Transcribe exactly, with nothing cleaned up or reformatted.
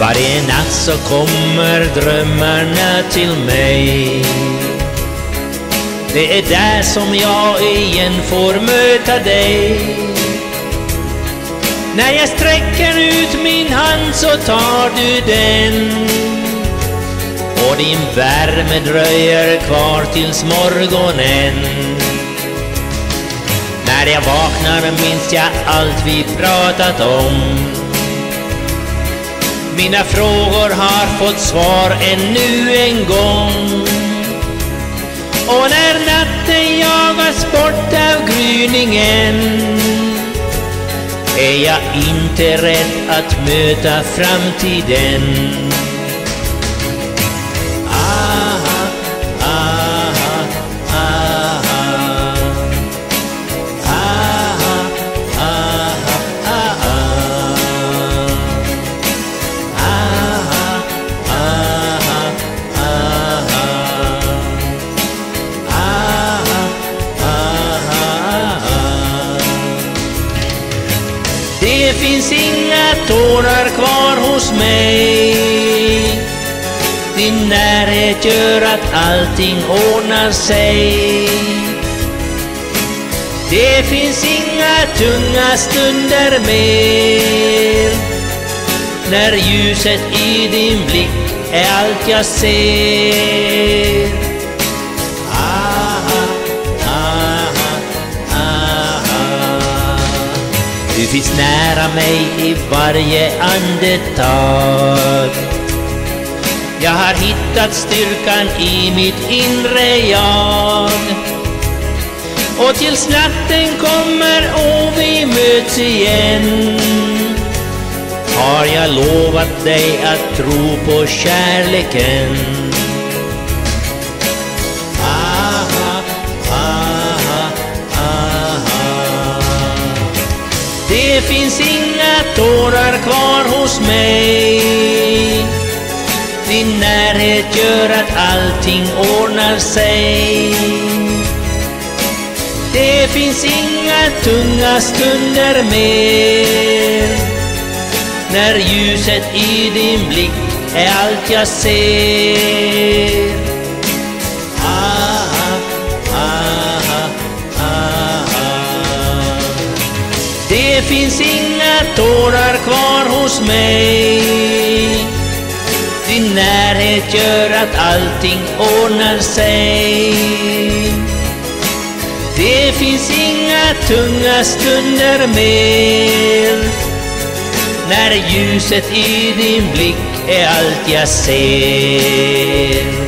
Varje natt så kommer drömmarna till mig. Det är där som jag igen får möta dig. När jag sträcker ut min hand så tar du den, och din värme dröjer kvar tills morgonen. När jag vaknar minns jag allt vi pratat om. Mina frågor har fått svar ännu en gång. Och när natten jagas bort av gryningen är jag inte rädd att möta framtiden. Aha, aha, aha. Aha, aha, aha. Aha, aha, aha. Det finns inga tårar kvar hos mig. Din närhet gör att allting ordnar sig. Det finns inga tunga stunder mer. När ljuset i din blick är allt jag ser. Aha, aha, aha. Du finns nära mig i varje andetag. Jag har hittat styrkan i mitt inre jag. Och tills natten kommer och vi möts igen har jag lovat dig att tro på kärleken. Aha, aha, aha. Det finns inga tårar kvar hos mig. Din närhet gör att allting ordnar sig. Det finns inga tunga stunder mer. När ljuset i din blick är allt jag ser. Aha, aha, aha. Det finns inga tårar kvar hos mig. Din närhet gör att allting ordnar sig. Det finns inga tunga stunder mer. När ljuset i din blick är allt jag ser.